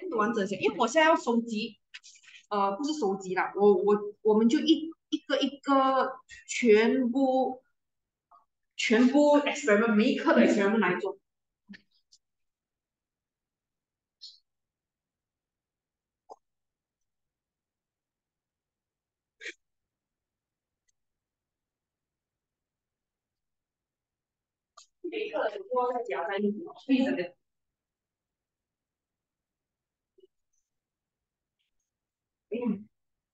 完整些，因为我现在要收集，不是收集啦，我们就一个全部 experiment 每一课的 experiment 来做。每一课的都在夹在一起，闭着的。嗯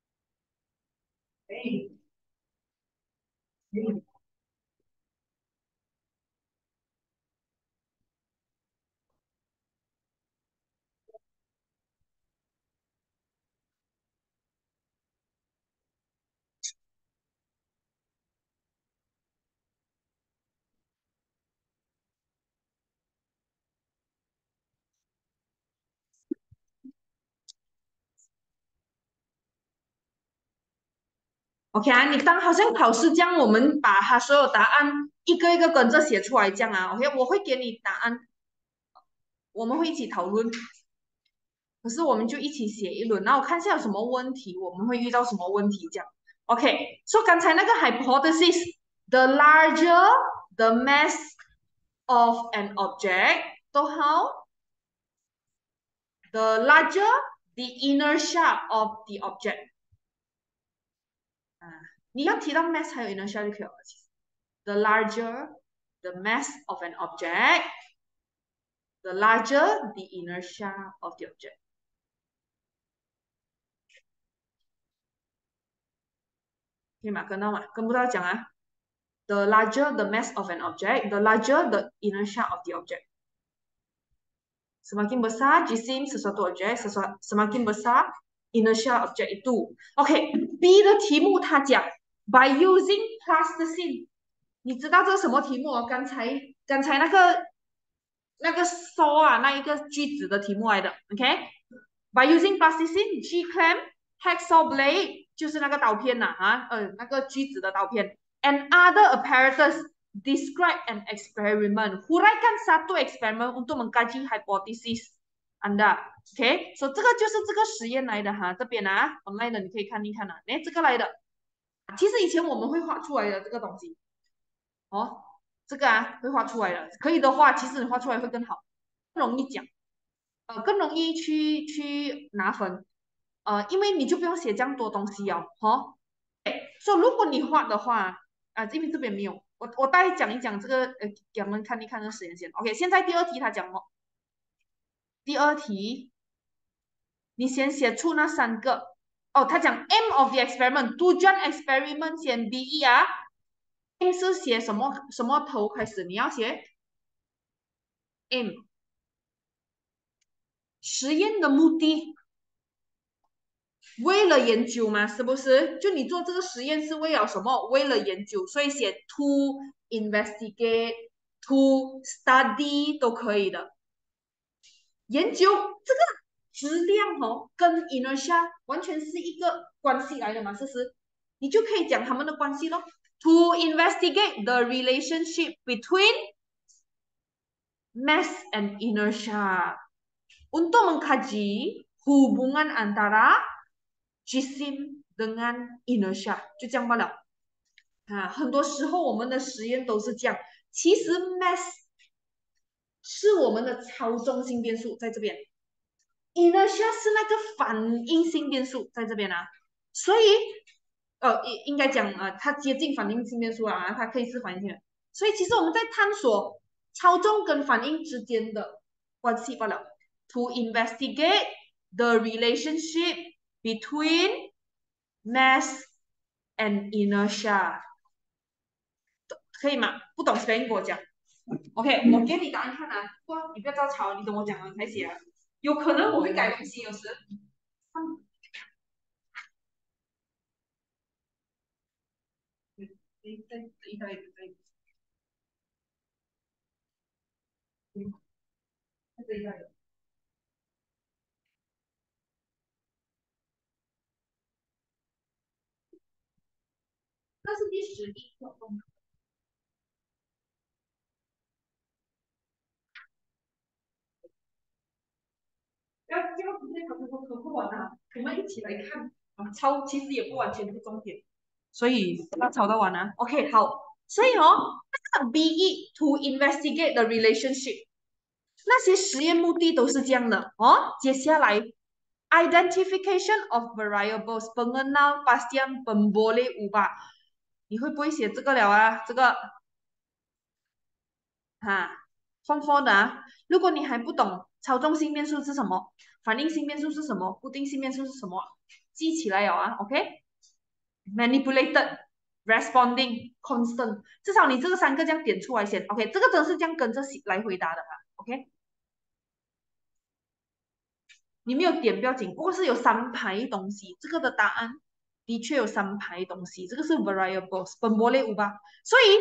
嗯嗯。OK 啊，你当好像考试这样，我们把它所有答案一个一个跟着写出来，这样啊。OK，我会给你答案，我们会一起讨论。可是我们就一起写一轮，然后看一下有什么问题，我们会遇到什么问题这样。OK，所以刚才那个 hypothesis，the larger the mass of an object 都好，the larger the inertia of the object 啊，你要提到 mass 还有 inertia 就可以了。其实，the larger the mass of an object, the larger the inertia of the object。可以吗？跟到吗？跟不到讲啊。The larger the mass of an object, the larger the inertia of the object. Semakin besar jisim sesuatu objek, semakin besar inertia objek itu. OK，B 的题目它讲 by using plasticine，你知道这是什么题目哦？刚才那个 saw 啊，那一个句子的题目来的。OK，by using plasticine, G clamp, hacksaw blade 就是那个刀片呐那个锯子的刀片，and other apparatus describe an experiment. Huraikan satu eksperimen untuk mengkaji hipotesis Anda，OK，所、以这个就是这个实验来的哈，这边啊，online 的你可以看一看啊，哎，这个来的，其实以前我们会画出来的这个东西，哦，这个啊会画出来的，可以的话，其实你画出来会更好，更容易讲，更容易去拿分，因为你就不用写这样多东西哦，哦，所以如果你画的话，因为这边没有，我大概讲一讲这个，给我们看一看这个实验先。OK，现在第二题他讲么？第二题你先写出那三个。哦，他讲 M of the experiment， tujuan experiment 先 BE 啊，M 是写什么什么头开始？你要写 M，实验的目的为了研究嘛，是不是？就你做这个实验是为了什么？为了研究，所以写 to investigate to study 都可以的。研究这个质量哦，跟 inertia 完全是一个关系来的嘛，是不是？你就可以讲他们的关系咯。To investigate the relationship between mass and inertia untuk mengkaji hubungan antara jisim dengan inertia，就这样罢了。很多时候我们的实验都是这样。其实 mass 是我们的超中心变数在这边，inertia 是那个反应性变数在这边啊。所以应该讲它接近反应性变数啊，它可以是反应性的。所以其实我们在探索操纵跟反应之间的关系罢了。To investigate the relationship between mass and inertia，可以吗？不懂 spelling 跟我讲。OK，我给你答案看啊，不，你不要照抄，你等我讲了才写啊。有可能我会改东西，有时。嗯，对，这一代这是第11课。不要完啊，我们一起来看啊，抄其实也不完全是重点，所以要抄到完啊。OK，好，所以那个 BE to investigate the relationship，那些实验目的都是这样的接下来 identification of variables pengenal pastian pemboleh ubah，你会不会写这个了啊？这个放 f 的啊。如果你还不懂操纵性变数是什么，反应性变数是什么，固定性变数是什么，记起来了啊？OK，manipulated、responding、constant，至少你这个三个这样点出来先。OK，这个真是这样跟着来回答的OK，你没有点不要紧，不过是有三排东西，这个的答案的确有三排东西，这个是 variables 本波类五吧，所以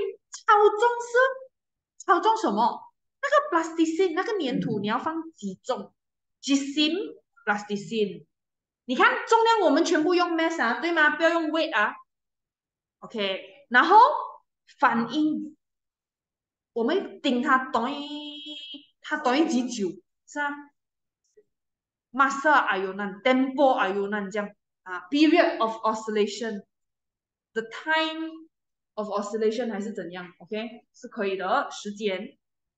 操纵什么？那个 plasticine 那个粘土你要放几重？jisim plasticine，你看重量我们全部用 mass 啊，对吗？不要用 weight 啊。OK，然后反应我们顶它短几久是啊？masa ayunan，tempo ayunan 这样period of oscillation，the time of oscillation 还是怎样？OK，是可以的，时间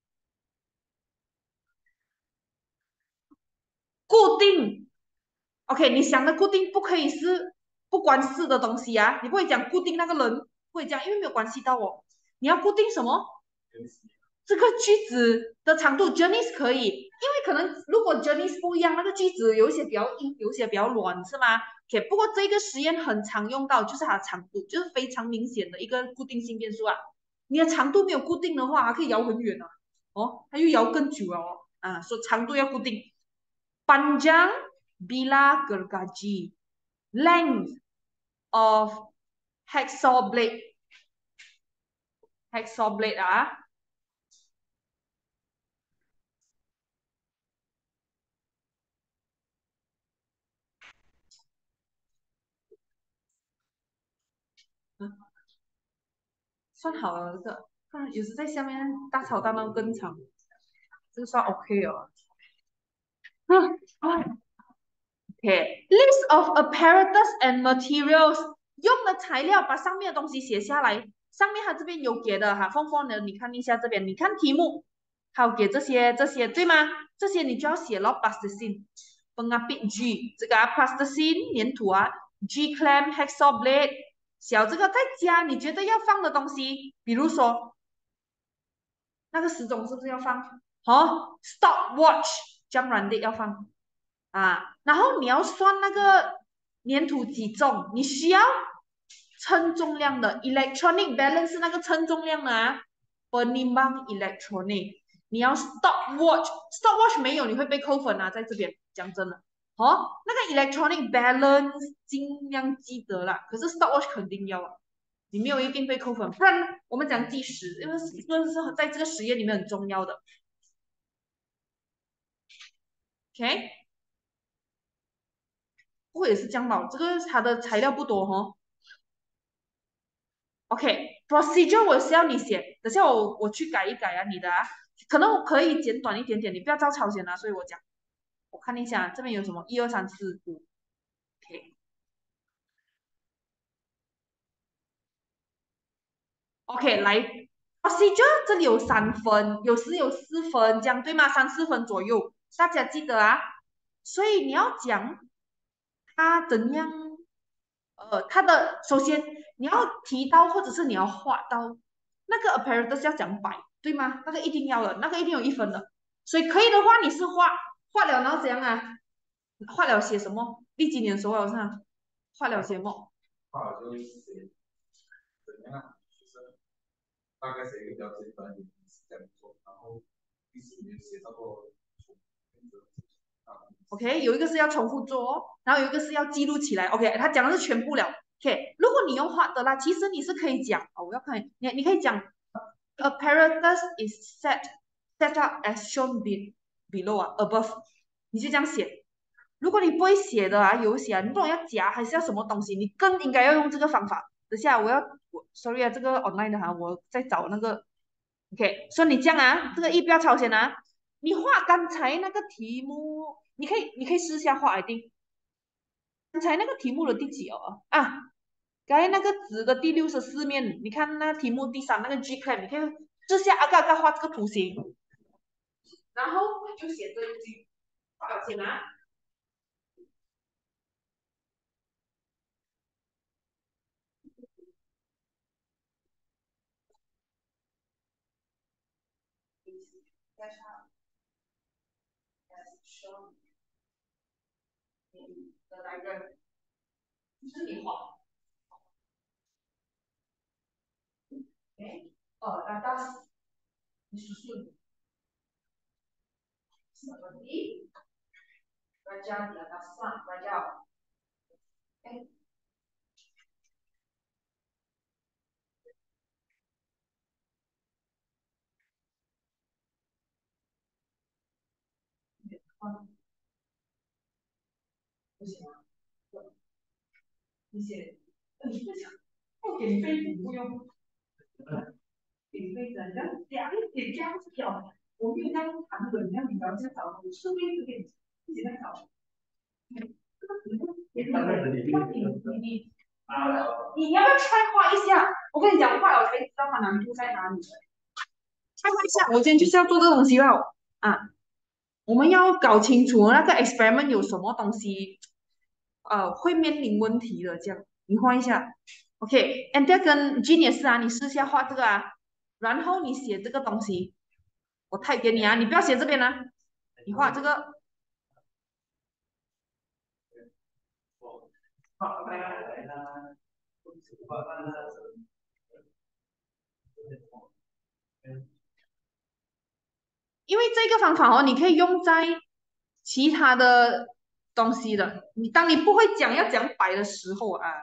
固定。OK，你想的固定不可以是不关事的东西啊，你不会讲固定那个人，不会讲，因为没有关系到我。你要固定什么？这个句子的长度 journeys 可以，因为可能如果 journeys 不一样，那个句子有一些比较硬，有一些比较软，是吗？OK，不过这个实验很常用到，就是它的长度，就是非常明显的一个固定性变数啊。你的长度没有固定的话，它可以摇很远啊，它又摇更久了说长度要固定。Panjang bila gergaji, length of hacksaw blade 算好了这个，有时在下面大吵大闹更长，这个算 OK 了。OK, list of apparatus and materials，用的材料把上面的东西写下来。上面它这边有给的凤凰的，你看一下这边，你看题目，还有给这些对吗？这些你就要写了 plasticine、pengapit G 这个plasticine 粘土G clamp、hacksaw blade，小这个再加你觉得要放的东西，比如说那个时钟是不是要放？stopwatch 这样软的要放。然后你要算那个粘土几重，你需要称重量的 electronic balance 是那个称重量的penimbang electronic，你要 stopwatch 没有你会被扣分在这边讲真的，那个 electronic balance 尽量记得啦，可是 stopwatch 肯定要你没有一定被扣分，不然我们讲计时，因为这是在这个实验里面很重要的，OK。不过也是这样吧，这个它的材料不多OK，procedure 我是要你写，等下我去改一改你的可能我可以简短一点点，你不要照抄写所以我讲，我看一下这边有什么1、2、3、4、5，OK OK 来 procedure 这里有3分，有时有4分，这样对吗？3、4分左右，大家记得所以你要讲它怎样它的首先你要提到，或者是你要画到那个 apparatus 要讲摆，对吗？那个一定要的，那个一定有1分的。所以可以的话，你是画了，然后怎样画了写什么？第几年的时候是吧？画了写什么？画了就是写怎样就是大概写一个比较简单的是这样做，然后第四年写到过。OK，有一个是要重复做然后有一个是要记录起来。OK，他讲的是全部了。OK，如果你用画的啦，其实你是可以讲我要看你可以讲apparatus is set up as shown below above，你就这样写。如果你不会写的有写你不懂要夹还是要什么东西，你更应该要用这个方法。等下sorry 这个 online 的我在找那个 OK，所以你这样这个不要抄写你画刚才那个题目，你可以试一下画一定。 刚才那个题目的第几哦？啊，刚才那个纸的第64面，你看那题目第3那个 G c l a m 你可以试下啊个啊个画这个图形，然后你就写这一句，画了先啊。的来源就是你画，哎，那到你数数什么问题？Raja di atas lah, Raja. Eh,不行啊，你写，你不想不给费不用给费的，这样子表，我没有那样谈的，你要你了解找，我顺便就给你自己在找。你要不要 try 画一下？我跟你讲，画了才知道它难度在哪里。try 画一下，我今天就是要做这个东西了啊！我们要搞清楚那个 experiment 有什么东西，会面临问题的。这样，你画一下。OK，and、跟 Jean 也是啊，你试下画这个啊，然后你写这个东西，我 type 给你啊，你不要写这边啊，你画这个。因为这个方法哦，你可以用在其他的东西的。当你不会讲要讲摆的时候啊，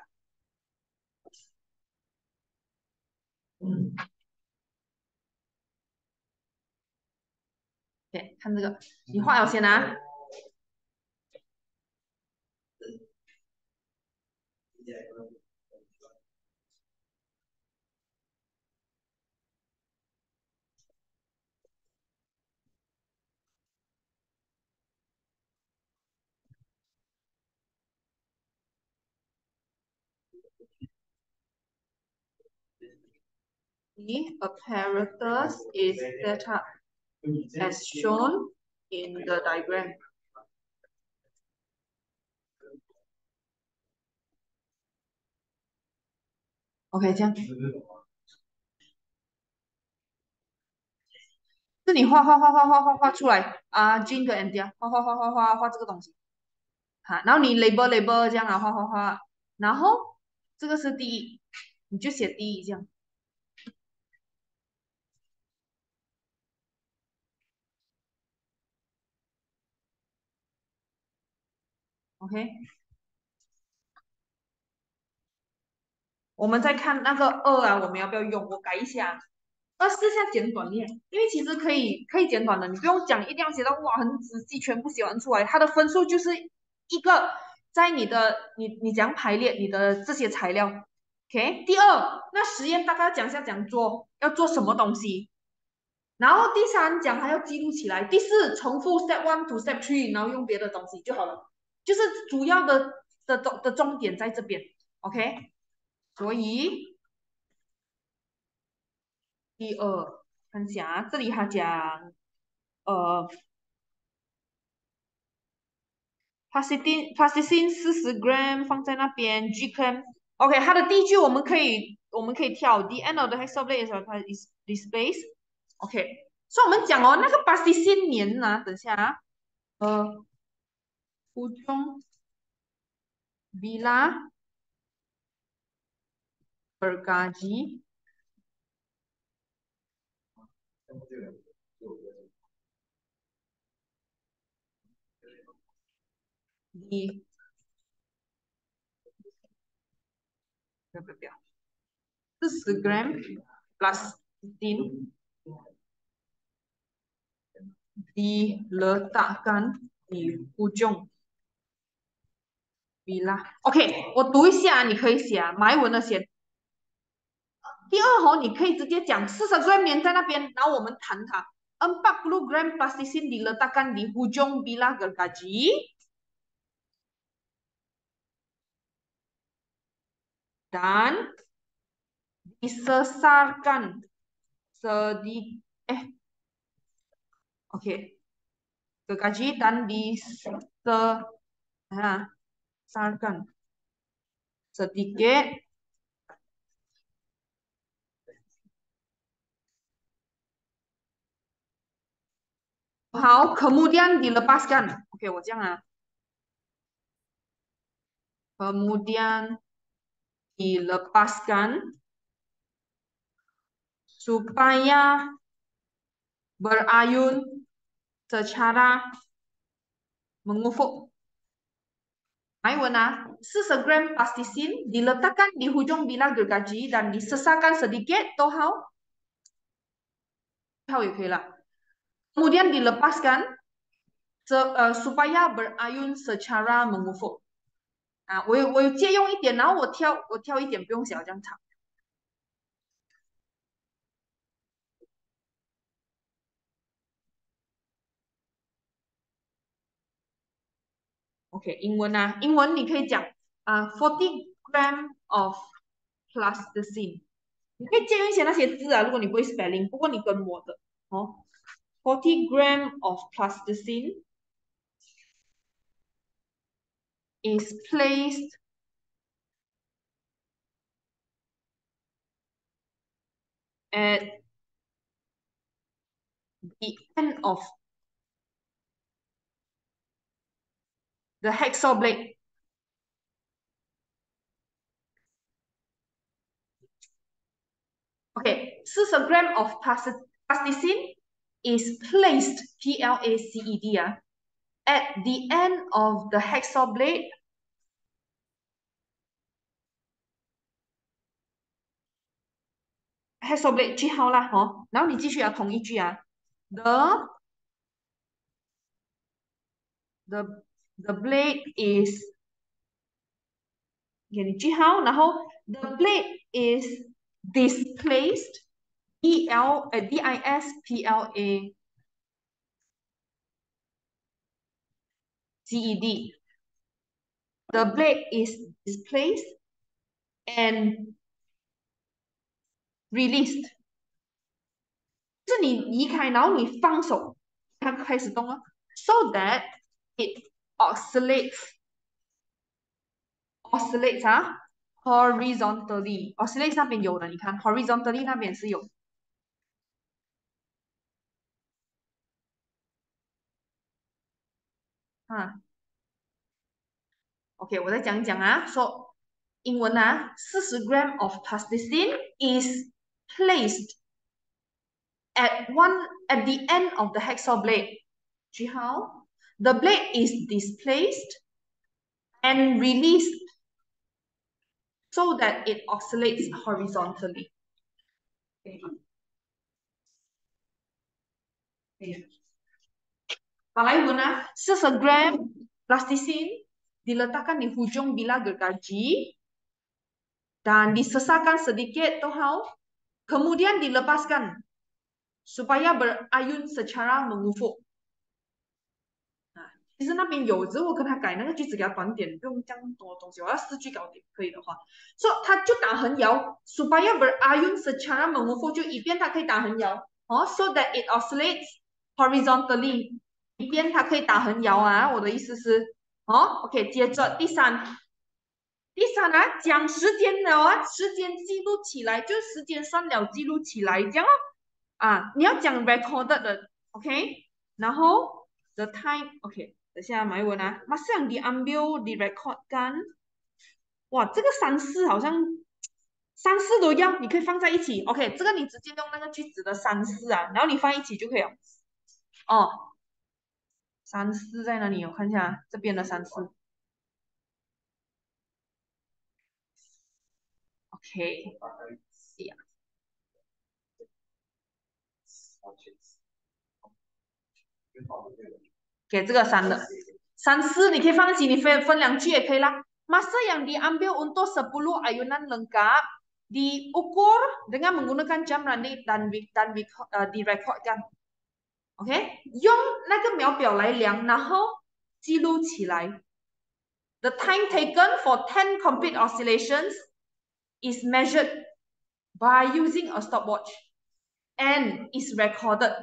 对，看这个，你画了先啊。The apparatus is set up as shown in the diagram. OK，这样是你画出来啊，Jin 跟 Andy 啊，画这个东西，哈，然后你 label 这样啊，画，然后这个是第一，你就写第一这样，OK。我们再看那个二啊，我们要不要用？我改一下，二试下简短列，因为其实可以简短的，你不用讲，一定要写到哇很仔细，全部写完出来。它的分数就是一个在你怎样排列你的这些材料，OK。第二，那实验大概要讲下讲做，要做什么东西，然后第三讲还要记录起来，第四重复 step one to step three，然后用别的东西就好了，就是主要的重点在这边，OK。所以第二，看一下啊，这里他讲，呃 p a s t i c i n 40 gram 放在那边，G clam，OK，它的第一句我们可以跳，the end of the hexablade is displaced，OK，所以我们讲哦，那个 p a s t i c i n 年啊，等下啊，ujung bila bergaji di 不要40 gram plus 15 diletakkan di ujung bila。OK，我读一下，你可以写啊，埋文的写。第二哦，你可以直接讲40 gram 粘在那边，然后我们弹它。40 gram plasticin diletakkan di ujung bila gergaji。 dan disesarkan sedikit okey, gergaji dan disesarkan sedikit. Hao kemudian dilepaskan. Okey, 我这样啊。Kemudian dilepaskan supaya berayun secara mengufuk. 40 gram plastisin diletakkan di hujung bilah gergaji dan disesarkan sedikit, 逗号，号也可以了。Kemudian dilepaskan supaya berayun secara mengufuk. 啊，我有借用一点，然后我挑一点，不用写这样长。OK， 英文啊，英文你可以讲40 gram of plasticine。你可以借用一些那些字啊，如果你不会 spelling，不过你跟我的哦，40 gram of plasticine is placed at the end of the hacksaw blade. Okay, 40 gram of plasticine is placed, P-L-A-C-E-D, at the end of the hacksaw blade. Hacksaw blade 句号啦，哦，然后你继续同一句啊，the the blade is 给你句号，然后 the blade is displaced, D-I-S-P-L-A-C-E-D. The blade is displaced and released. 就是你移开，然后你放手，它开始动了，so that it oscillates 啊，horizontally oscillates 那边有的，你看 horizontally 那边是有。啊，OK， 我再讲一讲啊，说英文啊，40 gram of plasticine is placed at the end of the hacksaw blade. 句号 The blade is displaced and released so that it oscillates horizontally. 马来文啊，40 gram plasticine diletakkan di hujung bilah gergaji dan disesarkan sedikit, kemudian dilepaskan supaya berayun secara mengufuk. 其实那边有，只是我跟他改那个句子给他短点，不用这样多东西。我要4句搞定，可以的话，所以他就打横摇，supaya berayun secara mengufuk 就以便它可以打横摇，哦，so that it oscillates horizontally，以便它可以打横摇啊。我的意思是，哦，OK，接着第三啊，讲时间了啊，时间记录起来，就时间算了记录起来，这样哦，啊，你要讲 recorded 的，OK，然后 the time，OK。等下埋文啊，masa yang diambil direcordkan，哇，这个3、4好像3、4都要，你可以放在一起。OK，这个你直接用那个句子的3、4啊，然后你放一起就可以了。哦，3、4在哪里？我看一下这边的3、4。OK，给这个3的3、4，你可以放一起，你分2句也可以啦。Masa yang diambil untuk 10 ayunan lengkap diukur dengan menggunakan jam dan direkodkan. OK， 用那个秒表来量，然后记录起来。The time taken for 10 complete oscillations is measured by using a stopwatch and is recorded.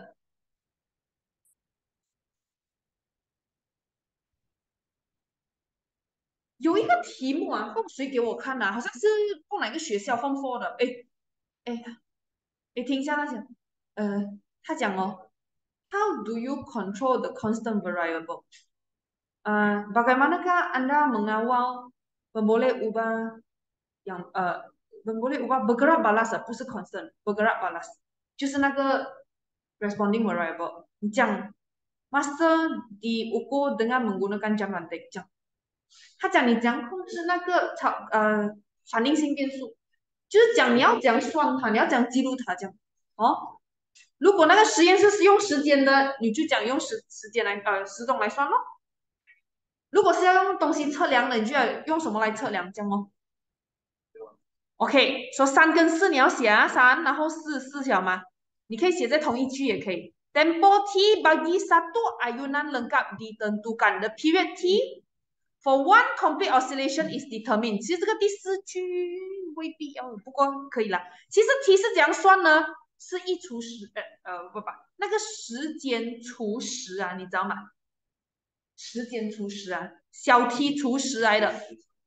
有一个题目啊，放谁给我看啊？好像是放哪个学校放 for 的？哎哎，听一下他讲，他讲哦，How do you control the constant variable？bagaimanakah Anda mengawal memboleh ubah yang memboleh ubah bergerak balas 不是 constant， bergerak balas 就是那个 responding variable。你讲 master diukur dengan menggunakan jam rantai，这样他讲你讲控制那个反应性变数，就是讲你要讲算它，你要讲记录它这样。哦，如果那个实验室是用时间的，你就讲用时间来时钟来算咯。如果是要用东西测量的，你就要用什么来测量这样哦。OK，说三跟四你要写啊，三然后四条吗？你可以写在同一句也可以。Tempo T bagi satu ayunan lengkap ditentukan. The period T for one complete oscillation is determined. 其实这个第四句未必要，不过可以啦。其实 T 是怎样算呢？是一除十，不，那个时间除十啊，你知道吗？时间除十啊，小 T 除十来的，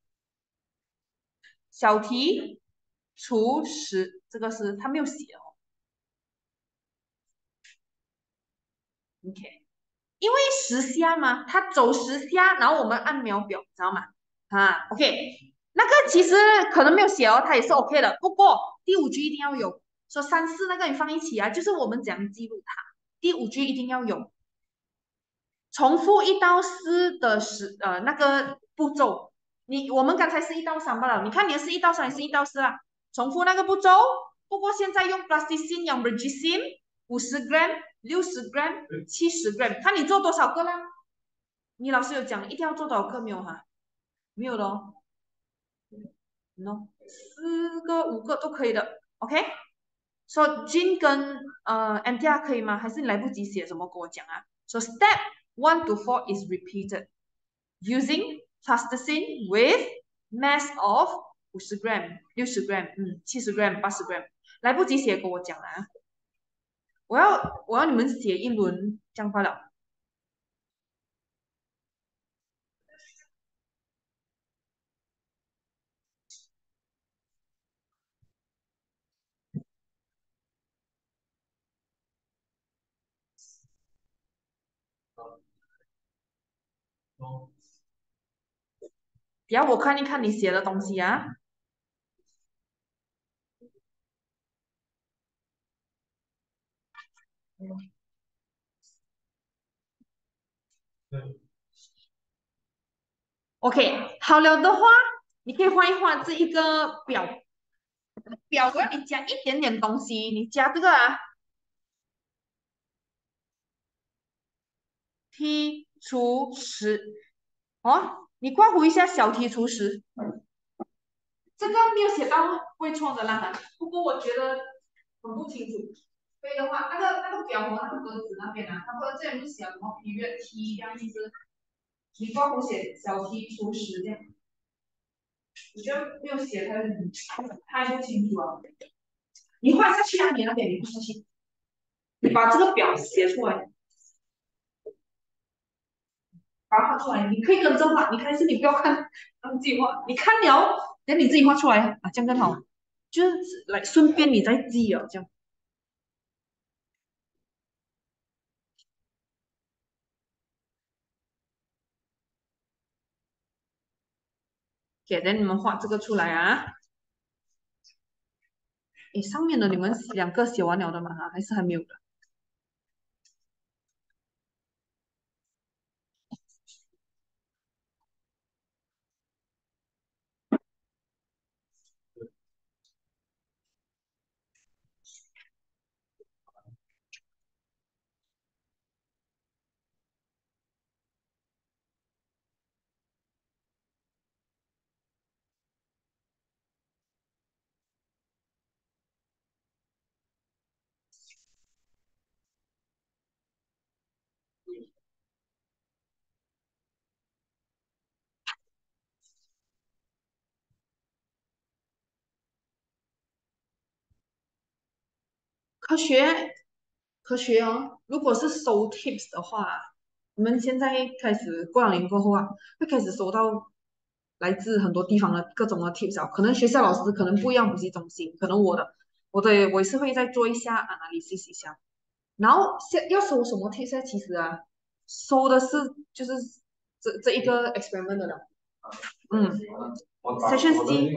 小 T 除十，这个是他没有写哦。OK，因为十下嘛，它走十下，然后我们按秒表，知道吗？OK，那个其实可能没有写哦，它也是 OK 的。不过第五句一定要有，说三四那个你放一起啊，就是我们怎样记录它。第五句一定要有，重复1到4的那个步骤。我们刚才是1到3罢了，你看你的是1到3还是1到4啊？重复那个步骤。不过现在用 plasticine 用 Bergicin 50 gram、60 gram、70 gram，看你做多少个啦。你老师有讲一定要做多少个没有哈？没有的哦。no，4个、5个都可以的。OK，说 Jin 跟MTR 可以吗？还是你来不及写什么跟我讲啊？So step 1 to 4 is repeated using plasticine with mass of 50 gram、60 gram、70 gram、80 gram。来不及写跟我讲啊！我要你们写一轮，这样罢了。等下我看一看你写的东西啊。OK，好了的话，你可以画一画这一个表，我要你加一点点东西，你加这个啊，T 除十，哦，你括弧一下小 T 除十，这个没有写到不会错的啦，不过我觉得很不清楚。所以的话，那个表和那个格子那边啊，它不能这样就写什么 period T 这样意思，你括弧写小 T 除十这样，我觉得没有写太不清楚了。你画下去啊，你那边你不下去，你把这个表写出来。把它画出来，你可以跟着画，你看是你不要看，让自己画，你看了，等你自己画出来啊，这样更好，就是来顺便你再记哦，这样。给等你们画这个出来啊。诶，上面的你们两个写完了的吗？还是还没有的？ 科学，科学哦。如果是收 tips 的话，我们现在开始过两年过后啊，会开始收到来自很多地方的各种的 tips 啊。可能学校老师可能不一样，补习中心，可能我也是会再做一下 analysis 一下。然后要收什么 tips 啊？其实啊，收的是就是这一个 experiment 的了。嗯，session C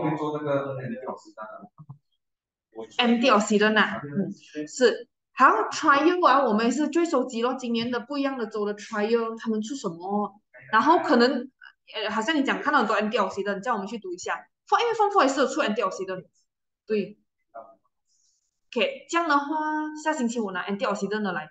MDLC 的呢，是。好，trial 啊，我们也是最收集了今年的不一样的州的 trial，他们出什么，然后可能好像你讲看到很多 MDLC 的，你叫我们去读一下。因为 Form 4也是有出 MDLC 的，对，OK，这样的话，下星期我拿 MDLC 的来，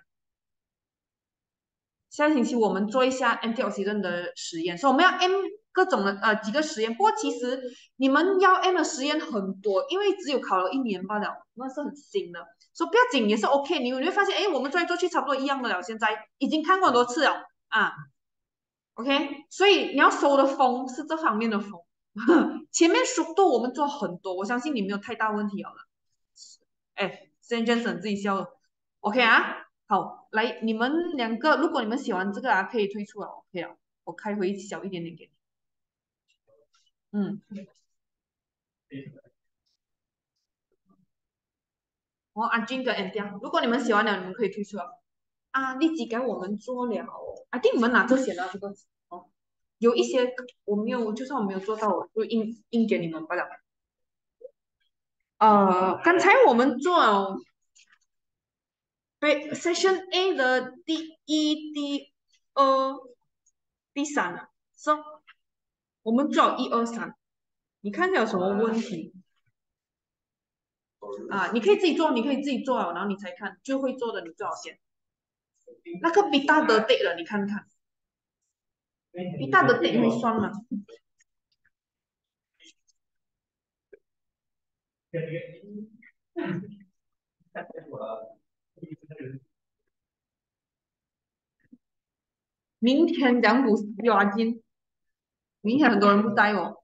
下星期我们做一下 antioxidant 的实验，所以我们要 M 各种的几个实验。不过其实你们要 M 的实验很多，因为只有考了1年罢了，那是很新的，所以不要紧也是 OK。你会发现，哎，我们做来做去差不多一样的了，现在已经看过很多次了啊。OK，所以你要收的风是这方面的风，前面速度我们做很多，我相信你没有太大问题了。哎，Saint Johnson 自己笑了，OK 啊，好，来你们两个，如果你们喜欢这个啊，可以退出了，OK 了，我开回小一点点给你，嗯，我阿俊跟 Andy，如果你们喜欢了，你们可以退出了，啊，立即给我们做了，I think 你们拿这些了，这个哦，有一些我没有，就算我没有做到，我就硬给你们罢了，刚才我们做了对 Session A 的第一、第二、第三啊，so 我们做了1、2、3，你看一下有什么问题啊？你可以自己做，你可以自己做啊，然后你才看，最会做的你最好先。那个 beta 的 date 了，你看看，beta 的 date 会算吗？明天两股押金，明天很多人不带哦。